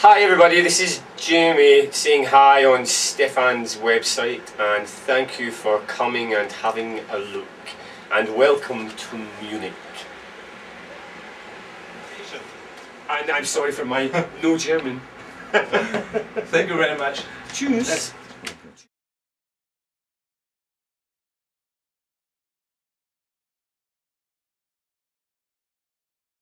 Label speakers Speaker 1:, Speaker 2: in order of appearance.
Speaker 1: Hi everybody, this is Jamie saying hi on Stefan's website, and thank you for coming and having a look, and welcome to Munich. And I'm sorry for my no German.
Speaker 2: Thank you very much.
Speaker 1: Tschüss.